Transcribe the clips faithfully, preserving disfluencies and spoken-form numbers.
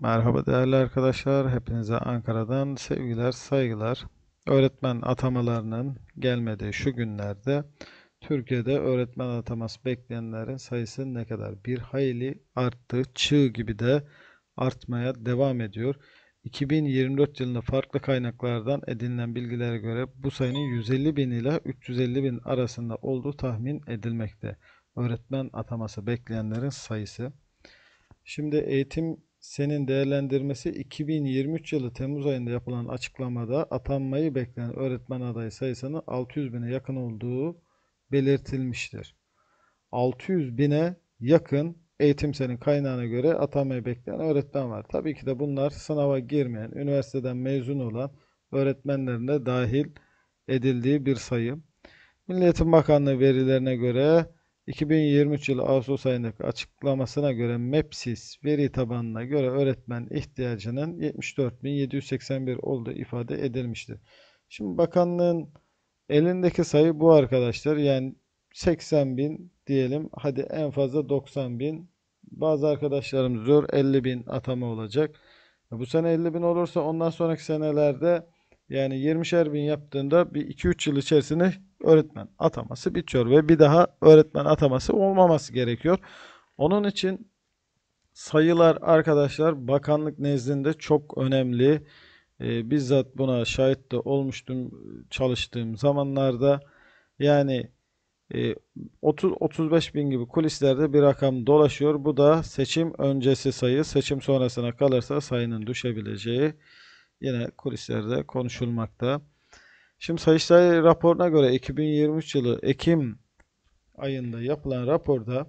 Merhaba değerli arkadaşlar. Hepinize Ankara'dan sevgiler, saygılar. Öğretmen atamalarının gelmediği şu günlerde Türkiye'de öğretmen ataması bekleyenlerin sayısı ne kadar? Bir hayli arttı. Çığ gibi de artmaya devam ediyor. iki bin yirmi dört yılında farklı kaynaklardan edinilen bilgilere göre bu sayının yüz elli bin ile üç yüz elli bin arasında olduğu tahmin edilmekte. Öğretmen ataması bekleyenlerin sayısı. Şimdi eğitim senin değerlendirmesi iki bin yirmi üç yılı Temmuz ayında yapılan açıklamada atanmayı bekleyen öğretmen adayı sayısının altı yüz bine yakın olduğu belirtilmiştir. altı yüz bine yakın eğitim senin kaynağına göre atanmayı bekleyen öğretmen var. Tabii ki de bunlar sınava girmeyen, üniversiteden mezun olan öğretmenlerin de dahil edildiği bir sayı. Milli Eğitim Bakanlığı verilerine göre iki bin yirmi üç yılı Ağustos ayındaki açıklamasına göre MEPSİS veri tabanına göre öğretmen ihtiyacının yetmiş dört bin yedi yüz seksen bir olduğu ifade edilmiştir. Şimdi bakanlığın elindeki sayı bu arkadaşlar. Yani seksen bin diyelim. Hadi en fazla doksan bin. Bazı arkadaşlarımız diyor elli bin atama olacak. Bu sene elli bin olursa ondan sonraki senelerde yani yirmişer bin yaptığında bir iki üç yıl içerisinde öğretmen ataması bitiyor ve bir daha öğretmen ataması olmaması gerekiyor. Onun için sayılar arkadaşlar bakanlık nezdinde çok önemli. Ee, bizzat buna şahit de olmuştum çalıştığım zamanlarda. Yani e, otuz otuz beş bin gibi kulislerde bir rakam dolaşıyor. Bu da seçim öncesi sayı. Seçim sonrasına kalırsa sayının düşebileceği yine kulislerde konuşulmakta. Şimdi Sayıştay raporuna göre iki bin yirmi üç yılı Ekim ayında yapılan raporda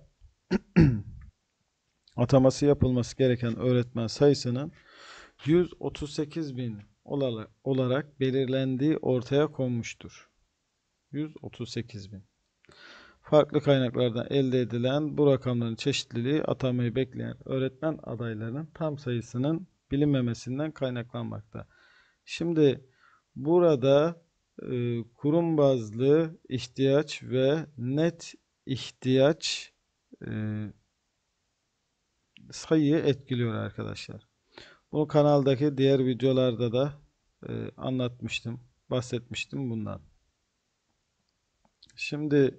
ataması yapılması gereken öğretmen sayısının yüz otuz sekiz bin olarak belirlendiği ortaya konmuştur. yüz otuz sekiz bin. Farklı kaynaklardan elde edilen bu rakamların çeşitliliği atamayı bekleyen öğretmen adaylarının tam sayısının bilinmemesinden kaynaklanmakta. Şimdi burada e, kurum bazlı ihtiyaç ve net ihtiyaç e, sayıyı etkiliyor arkadaşlar. Bunu kanaldaki diğer videolarda da e, anlatmıştım, bahsetmiştim bundan. Şimdi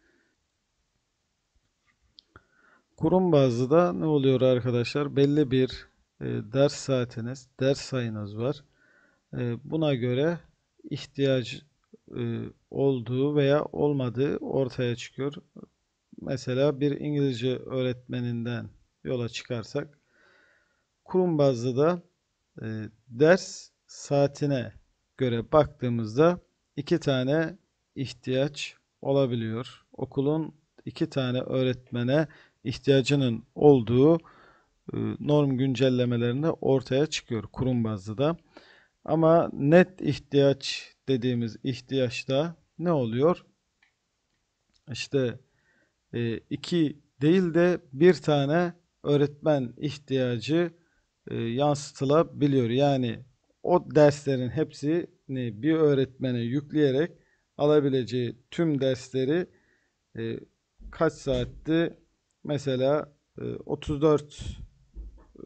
kurum bazlı da ne oluyor arkadaşlar? Belli bir e, ders saatiniz, ders sayınız var. E, buna göre ihtiyaç e, olduğu veya olmadığı ortaya çıkıyor. Mesela bir İngilizce öğretmeninden yola çıkarsak kurum bazlı da e, ders saatine göre baktığımızda iki tane ihtiyaç olabiliyor. Okulun iki tane öğretmene ihtiyacının olduğu e, norm güncellemelerinde ortaya çıkıyor kurum bazlı da. Ama net ihtiyaç dediğimiz ihtiyaçta ne oluyor? İşte e, iki değil de bir tane öğretmen ihtiyacı e, yansıtılabiliyor. Yani o derslerin hepsini bir öğretmene yükleyerek alabileceği tüm dersleri e, kaç saatti? Mesela e, otuz dört e,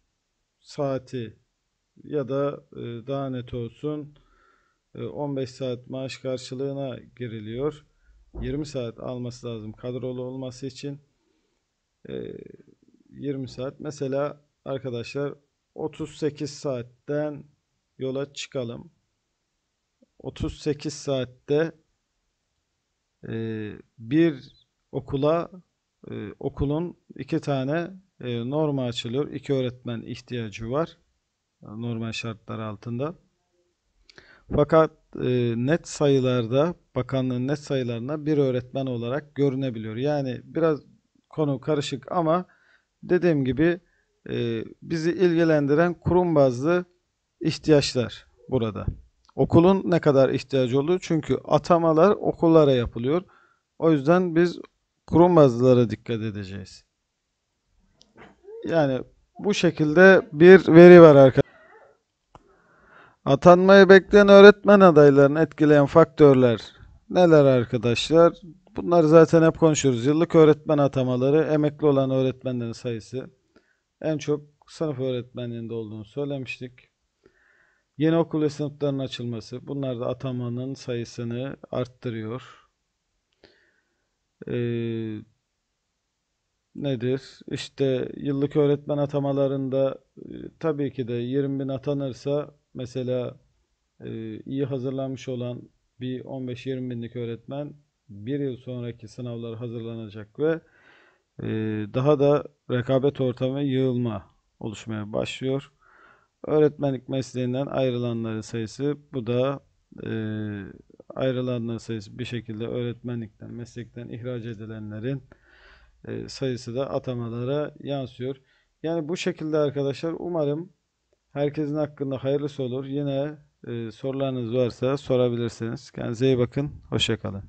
saati ya da e, daha net olsun e, on beş saat maaş karşılığına giriliyor. yirmi saat alması lazım kadrolu olması için. E, yirmi saat. Mesela arkadaşlar otuz sekiz saatten yola çıkalım. otuz sekiz saatte e, bir okula e, okulun iki tane e, norma açılıyor. İki öğretmen ihtiyacı var. Normal şartlar altında. Fakat e, net sayılarda, bakanlığın net sayılarına bir öğretmen olarak görünebiliyor. Yani biraz konu karışık ama dediğim gibi e, bizi ilgilendiren kurum bazlı ihtiyaçlar burada. Okulun ne kadar ihtiyacı olduğu, çünkü atamalar okullara yapılıyor. O yüzden biz kurum bazlılara dikkat edeceğiz. Yani bu şekilde bir veri var arkadaşlar. Atanmayı bekleyen öğretmen adaylarını etkileyen faktörler neler arkadaşlar? Bunları zaten hep konuşuyoruz. Yıllık öğretmen atamaları, emekli olan öğretmenlerin sayısı, en çok sınıf öğretmenliğinde olduğunu söylemiştik. Yeni okul ve sınıfların açılması. Bunlar da atamanın sayısını arttırıyor. Ee, nedir? İşte yıllık öğretmen atamalarında e, tabii ki de yirmi bin atanırsa mesela e, iyi hazırlanmış olan bir on beş yirmi binlik öğretmen bir yıl sonraki sınavlar hazırlanacak ve e, daha da rekabet ortamı ve yığılma oluşmaya başlıyor. Öğretmenlik mesleğinden ayrılanların sayısı, bu da e, ayrılanların sayısı bir şekilde öğretmenlikten, meslekten ihraç edilenlerin e, sayısı da atamalara yansıyor. Yani bu şekilde arkadaşlar, umarım herkesin hakkında hayırlısı olur. Yine e, sorularınız varsa sorabilirsiniz. Kendinize iyi bakın. Hoşça kalın.